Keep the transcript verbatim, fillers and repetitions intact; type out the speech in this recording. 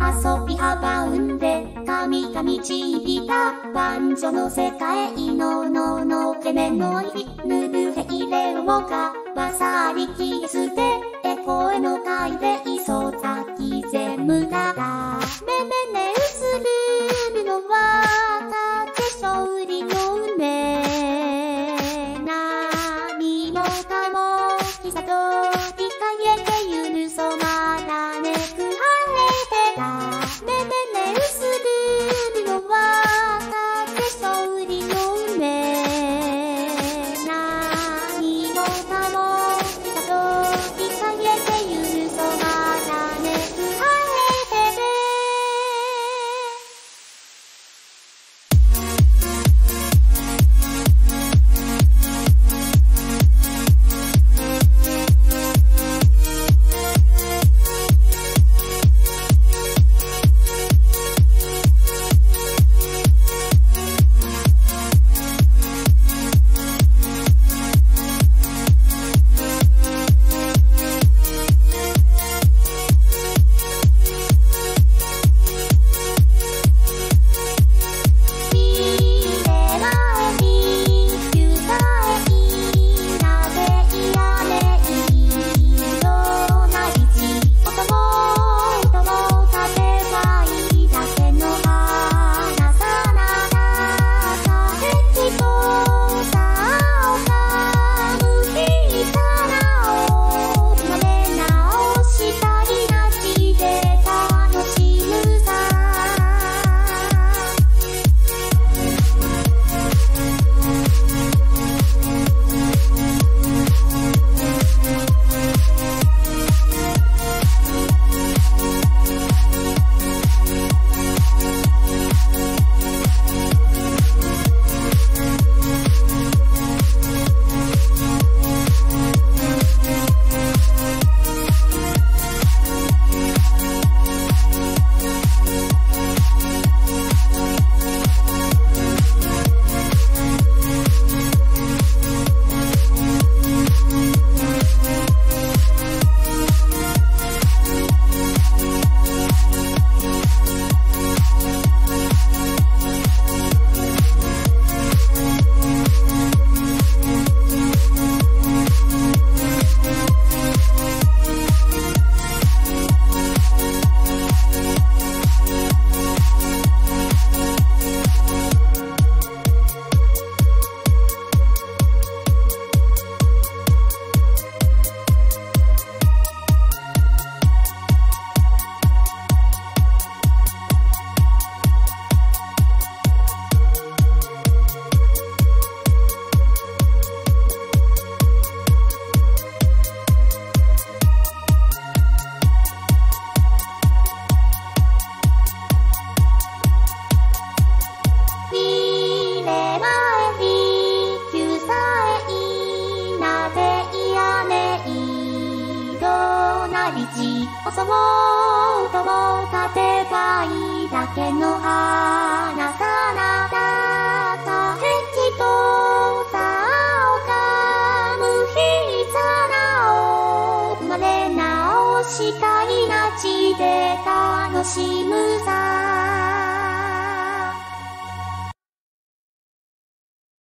遊び幅生んで神が導いた万女の世界のののけめのいぬるへいれをかわさりきすてえ声の会で磯崎全無駄だめめねうするのは竹勝利の梅何もかもきさと理解へて許そうまだねく晴れてためめねうするのは竹勝利の梅何もかもきさと理解へて許そうまだねく晴れてておそもとも立てばいいだけの花さなだか敵とさおかむひさなお生まれ直したいなちで楽しむさ